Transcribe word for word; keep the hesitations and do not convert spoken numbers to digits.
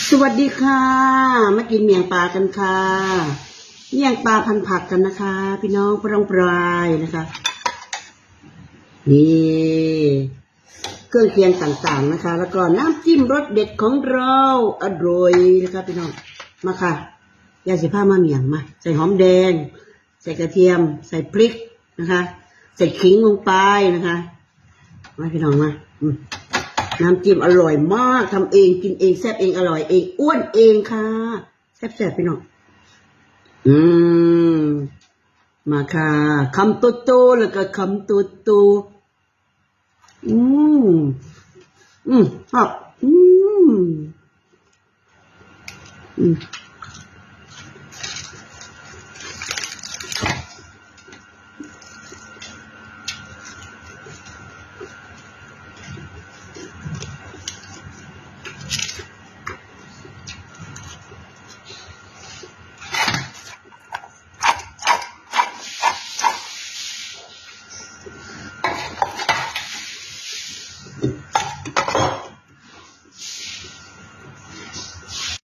สวัสดีค่ะมากินเมี่ยงปลากันค่ะเมี่ยงปลาพันผักกันนะคะพี่น้องปรองปรายนะคะนี่เครื่องเคียงต่างๆนะคะแล้วก็น้ำจิ้มรสเด็ดของเราอร่อยนะคะพี่น้องมาค่ะยาสีผ้ามาเมี่ยงมาใส่หอมแดงใส่กระเทียมใส่พริกนะคะใส่ขิงลงไปนะคะมาพี่น้องมาน้ำจิ้มอร่อยมากทำเองกินเองแซ่บเองอร่อยเองอ้วนเองค่ะแซ่บแซ่บพี่น้องอืมมาค่ะคำโตโตแล้วก็คำโตโตอืมอืมอ่ะอืมอืม